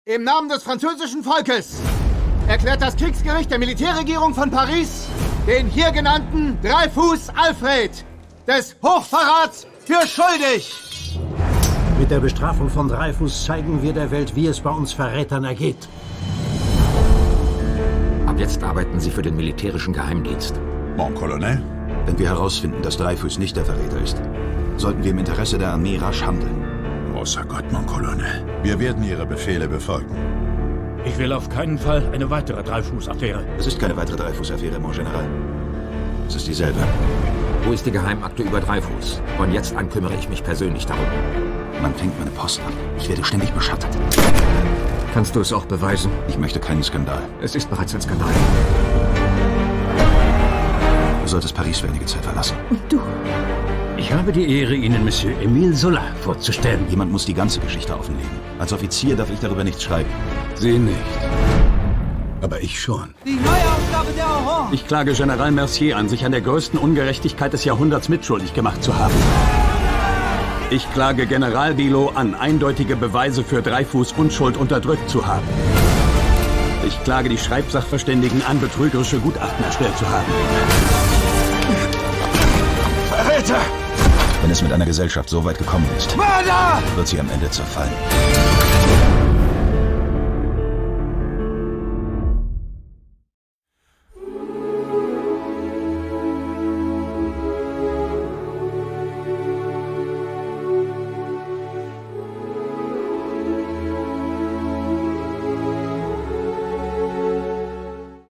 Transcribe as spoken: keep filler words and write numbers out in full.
Im Namen des französischen Volkes erklärt das Kriegsgericht der Militärregierung von Paris den hier genannten Dreyfus Alfred des Hochverrats für schuldig. Mit der Bestrafung von Dreyfus zeigen wir der Welt, wie es bei uns Verrätern ergeht. Ab jetzt arbeiten Sie für den militärischen Geheimdienst. Mon Colonel, wenn wir herausfinden, dass Dreyfus nicht der Verräter ist, sollten wir im Interesse der Armee rasch handeln. Großer Gott, Mon Colonel. Wir werden Ihre Befehle befolgen. Ich will auf keinen Fall eine weitere Dreyfus-Affäre. Es ist keine weitere Dreyfus-Affäre, Mon General. Es ist dieselbe. Wo ist die Geheimakte über Dreyfus? Von jetzt an kümmere ich mich persönlich darum. Man fängt meine Post an. Ich werde ständig beschattet. Kannst du es auch beweisen? Ich möchte keinen Skandal. Es ist bereits ein Skandal. Du solltest Paris für einige Zeit verlassen. Und du? Ich habe die Ehre, Ihnen Monsieur Émile Zola vorzustellen. Jemand muss die ganze Geschichte offenlegen. Als Offizier darf ich darüber nichts schreiben. Sie nicht. Aber ich schon. Die Neuaufgabe der Orange. Ich klage General Mercier an, sich an der größten Ungerechtigkeit des Jahrhunderts mitschuldig gemacht zu haben. Ich klage General Bilot an, eindeutige Beweise für Dreyfus Unschuld unterdrückt zu haben. Ich klage die Schreibsachverständigen an, betrügerische Gutachten erstellt zu haben. Verräter! Wenn es mit einer Gesellschaft so weit gekommen ist, Mörder! wird sie am Ende zerfallen.